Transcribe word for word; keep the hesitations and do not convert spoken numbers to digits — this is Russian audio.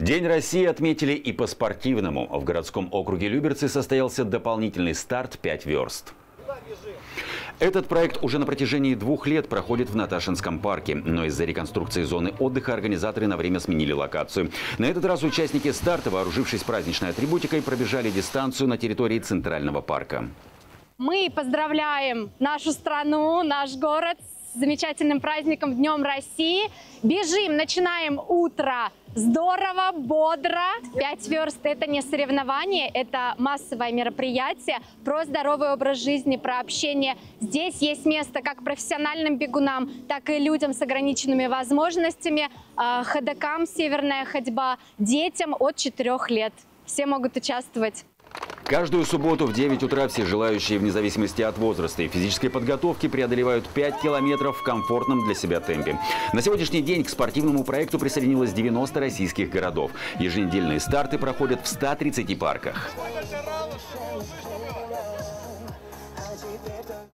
День России отметили и по-спортивному. В городском округе Люберцы состоялся дополнительный старт «пять верст». Этот проект уже на протяжении двух лет проходит в Наташинском парке. Но из-за реконструкции зоны отдыха организаторы на время сменили локацию. На этот раз участники старта, вооружившись праздничной атрибутикой, пробежали дистанцию на территории Центрального парка. Мы поздравляем нашу страну, наш город с замечательным праздником Днем России. Бежим, начинаем утро здорово, бодро. Пять верст – это не соревнование, это массовое мероприятие про здоровый образ жизни, про общение. Здесь есть место как профессиональным бегунам, так и людям с ограниченными возможностями, ходокам «Северная ходьба», детям от четырёх лет. Все могут участвовать. Каждую субботу в девять утра все желающие, вне зависимости от возраста и физической подготовки, преодолевают пять километров в комфортном для себя темпе. На сегодняшний день к спортивному проекту присоединилось девяносто российских городов. Еженедельные старты проходят в ста тридцати парках.